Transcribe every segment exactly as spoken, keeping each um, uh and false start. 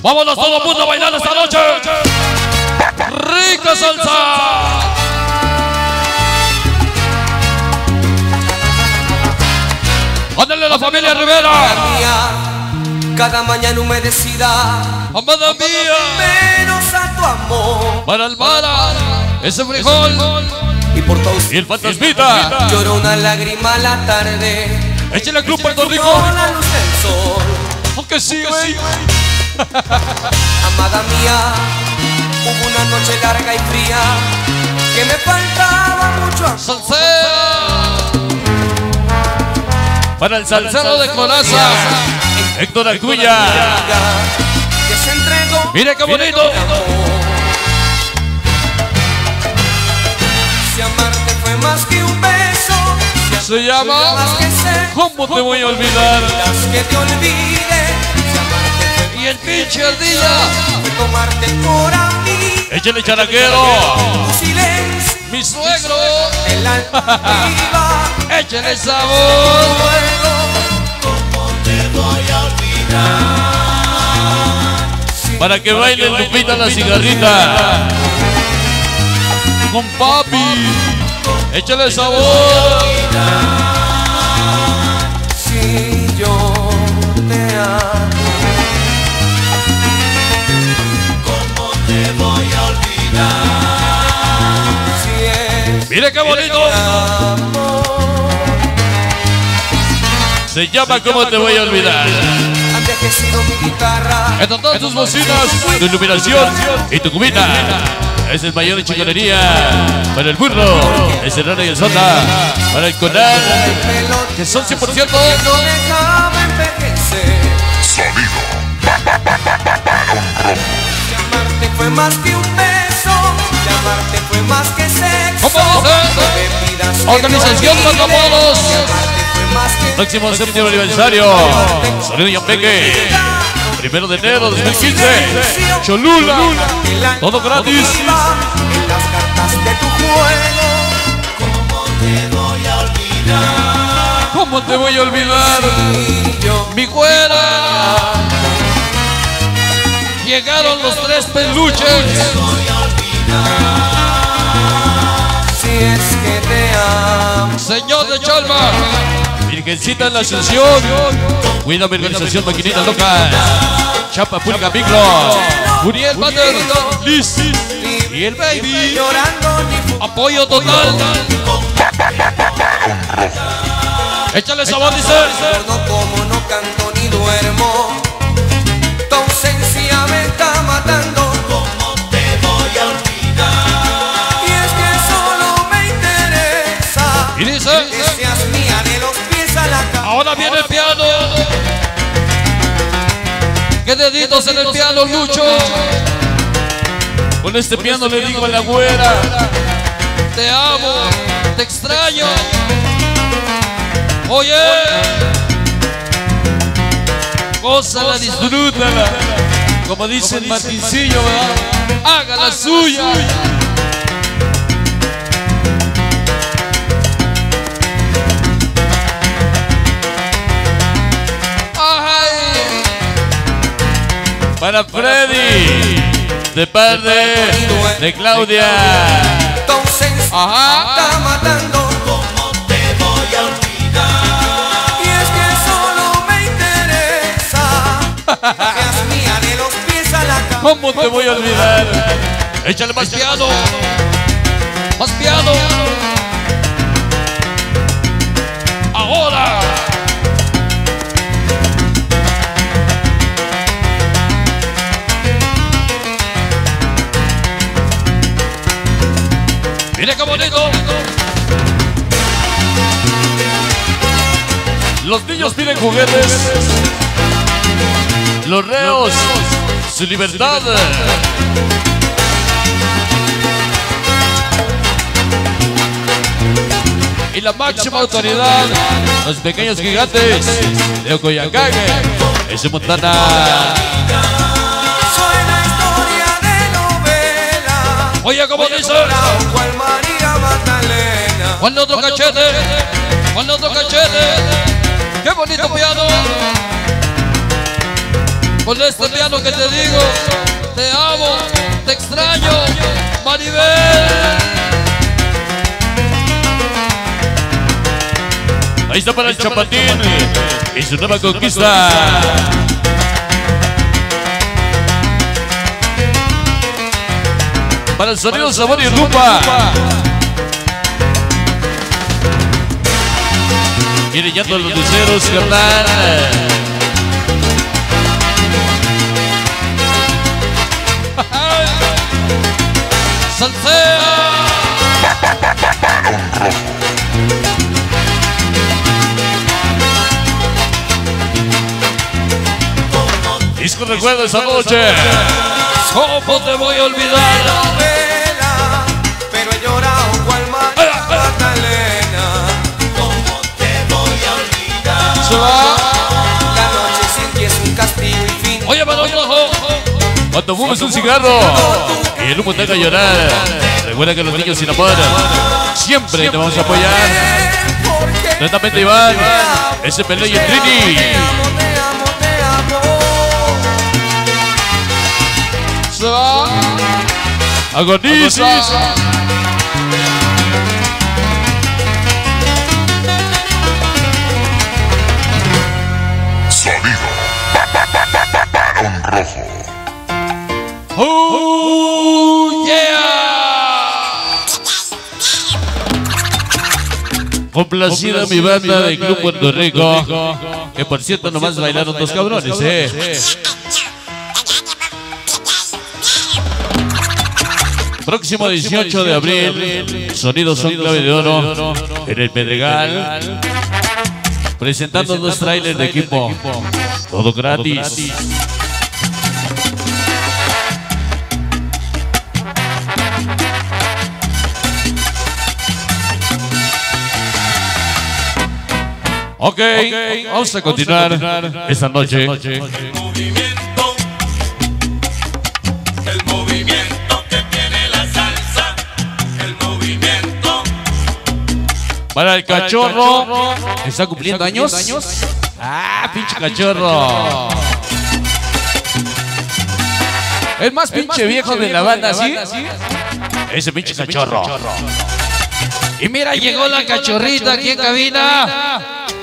Vámonos todo el mundo a bailar esta noche. Rica salsa. Ándale a la familia Rivera. Cada mañana humedecida, amada mía, menos a tu amor. Para el Mara, ese frijol y por todos y el fantasmita. Lloró una lágrima a la tarde. Échale Club Puerto Rico. Con la luz del sol. Aunque sí, güey. Amada mía, hubo una noche larga y fría que me faltaba mucho amor. Salsero. Para el salsero de Coraza, Héctor Acuña. Que se entregó. Mire qué bonito. Si amarte fue más que un beso, si se llama ¿Cómo te voy a olvidar? Que te olvide. Si amarte fue y el pinche al día fue tomarte por a mí. Échale charaquero. Silencio. Mi suegro. El alma. Échale sabor. ¿Cómo te voy a olvidar? Para que baile Lupita la cigarrita. Con papi. Échale sabor. Si yo te amo, ¿cómo te voy a olvidar? Si es mire qué bonito. Se llama ¿Cómo te voy a olvidar? Han envejecido mi guitarra. Entre todas tus bocinas, tu iluminación y tu cubita. Es el mayor de chingonería. Para el burro, el serrano y el sota. Para el coral, que son cien por ciento. No dejaba envejecer. Sonido. Si amarte fue más que un beso, si amarte fue más que sexo. ¿Cómo dice? Organización Matamoros. Que próximo séptimo aniversario. Sonido Yampeque. Primero de enero de dos mil quince. Cholula. Todo gratis. En las cartas de tu juego. ¿Cómo te voy a olvidar? ¿Cómo te voy a olvidar? Si yo Mi güera. Llegaron los tres peluches. voy a olvidar. Si es que te amo. Señor de Chalma. Virgencita en la Ascensión. Cuida mi organización Maquinita Loca. Chapa Pulga Micro. Uriel Mater. Liz. Y el baby. Apoyo total. Échale sabor, dice. No como, no canto ni duermo. Tu ausencia me está matando. ¿Cómo te voy a olvidar? Y es que solo me interesa Y dice. que seas mía de los pies a la cabeza. Ahora viene el piano. ¿Qué deditos en el piano, Lucho? Con este piano le digo a la güera: te amo, te extraño. Oye, gózala, disfrútala. Como dice el Martincillo, ¿verdad? Haga la suya. Para Freddy, de parte de Claudia. Tu ausencia Ajá. me está matando. ¿Cómo te voy a olvidar? Y es que solo me interesa que seas mía de los pies a la cabeza. ¿Cómo te voy a olvidar? Échale más piano. Más piano. Ahora. Mira qué bonito. Los niños piden juguetes. Los reos, su libertad. Y la máxima autoridad, los pequeños gigantes de Ocoyacague, ese Montana. Suena historia de novela. Oye, ¿cómo dice? Cual María Magdalena. Ponle otro cachete, ponle otro cachete. Qué bonito piano. Con este piano que te digo, te amo, te extraño, Maribel. Ahí está para el Chapatín y su nueva conquista. Para el sonido, sabor y rumba. Y brillando los luceros, carnal. ¡Salsea! Disco recuerdo esa noche. ¿Cómo te voy a olvidar? Pero he llorado cual Magdalena. ¿Cómo te voy a olvidar? Se va. La noche sin ti es un castigo infinito. Oye, Balón Rojo, cuando fumes un cigarro y el humo te haga llorar, recuerda que los niños sin amor siempre te vamos a apoyar. Atentamente, Iván, ese Pelé y el Trini. Se va. Agoniza. Sonido Balón Rojo. ¡Oh, yeah! Complacida mi banda de Club Puerto Rico, que por cierto nomás bailaron dos cabrones, eh. Próximo dieciocho de abril, Sonido Son Clave de Oro en el Pedregal, presentando dos trailers de equipo, todo gratis. Ok, okay, vamos a continuar, continuar esta noche. El movimiento, el movimiento que tiene la salsa, el movimiento. Para el cachorro, ¿está cumpliendo años? Ah, pinche cachorro. El más pinche viejo de la banda, ¿sí? Ese pinche cachorro. Y mira, llegó la cachorrita aquí en cabina.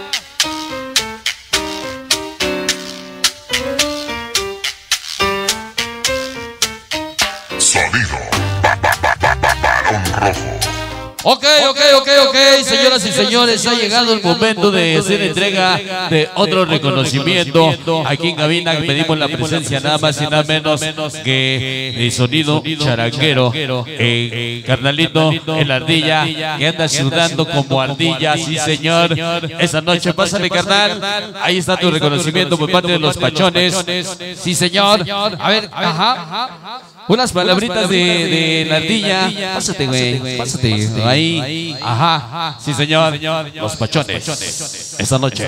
Sonido Balón Rojo. Ok, ok, ok, ok, señoras y señores, ha llegado el momento de hacer entrega de otro reconocimiento. Aquí en cabina pedimos la presencia nada más y nada menos que de Sonido Charanguero, eh, carnalito, el ardilla, que anda sudando como ardilla, sí señor. Esa noche, pásale carnal, ahí está tu reconocimiento por parte de los pachones. Sí señor, a ver, ajá. Unas palabritas de, de la ardilla. Pásate, güey. Pásate. Ahí. Ajá. Sí, señor. Los pachones. Esta noche.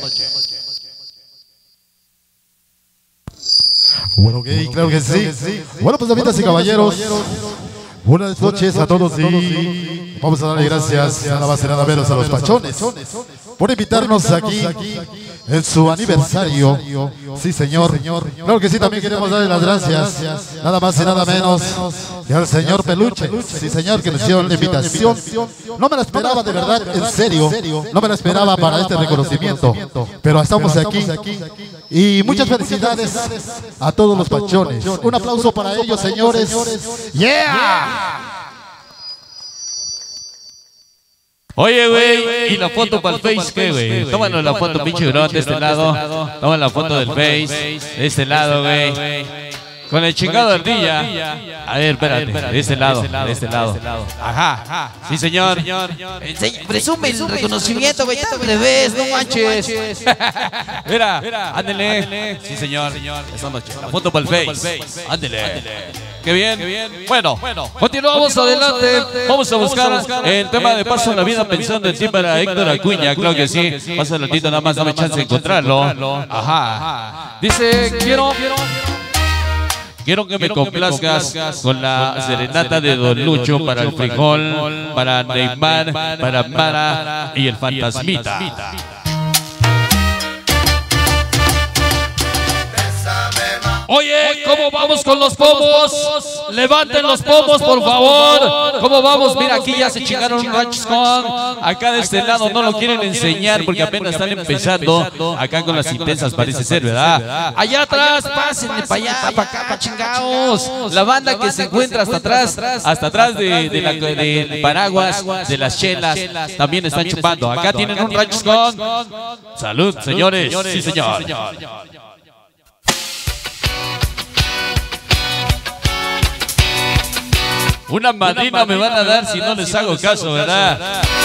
Bueno, ok, claro que sí. Bueno, pues, damas y caballeros, buenas noches a todos y vamos a darle gracias nada más y nada menos a los pachones por invitarnos aquí en su aniversario. Sí, señor. Claro que sí, también queremos darle las gracias nada más y nada menos que al señor Peluche. Sí, señor, que nos dio la invitación. No me la esperaba, de verdad, en serio. No me la esperaba para este reconocimiento, pero estamos aquí. Y muchas felicidades a todos los pachones. Un aplauso para ellos, señores. ¡Yeah! Oye, güey, ¿y la foto para el Face qué, güey? Tómanos la foto, pinche bro, de este lado. Toma la foto del Face, de este lado, güey. Con el chingado de ardilla. A ver, espérate, de este lado, de este lado. Ajá, sí, señor. Presume el reconocimiento, güey. Tan revés, no manches. Mira, ándele. Sí, señor. Esta noche. La foto para el Face. Ándele. Qué bien. Bueno, continuamos adelante. Vamos a buscar el tema de Paso en la Vida pensando en ti para Héctor Acuña. Claro que sí. Pasa el ratito, nada más dame chance de encontrarlo. Ajá. Dice, quiero... Quiero que me complazcas con la serenata de Don Lucho para el Frijol, para Neymar, para Mara y el Fantasmita. Bésame Oye, ¿cómo vamos con los pomos? Levanten los pomos, por favor. ¿Cómo vamos? Mira, aquí ya se chingaron un Ranch Con. Acá de este lado no lo quieren enseñar porque apenas están empezando. Acá con las intensas parece ser, ¿verdad? Allá atrás, pásenle para allá, para acá, para chingados. La banda que se encuentra hasta atrás, hasta atrás de, de la, del paraguas, de las chelas, también están chupando. Acá tienen un Ranch Con. Salud, señores. Sí, señor. Una madrina me van a dar si no les hago caso, ¿verdad?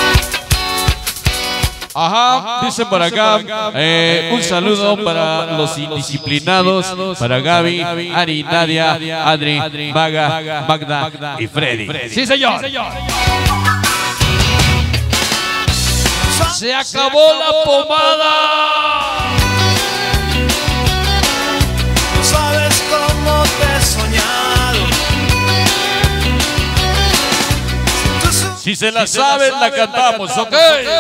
Ajá, dicen por acá, eh, un saludo para los indisciplinados, para Gaby, Ari, Nadia, Adri, Maga, Magda y Freddy. Sí, señor. Se acabó la pomada. No sabes cómo te he soñado. Si se la saben, la cantamos, ¿ok?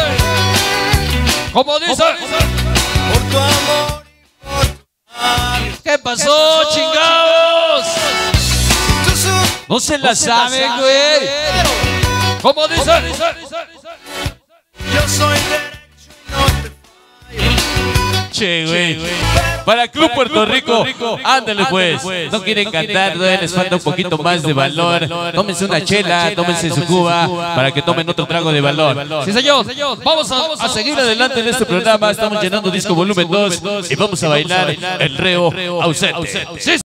¿Cómo dice? Por tu amor. ¿Qué pasó, chingados? No se la saben, güey. ¿Cómo dice? Yo soy derecho y no te fallo. Che, güey. Para Club Puerto Rico, ándale pues. No quieren cantar, les falta un poquito más de valor. Tómense una chela, tómense su cuba para que tomen otro trago de valor. Sí, señor. Vamos a, a seguir adelante en este programa. Estamos llenando disco volumen dos y vamos a bailar el reo ausente. Sí.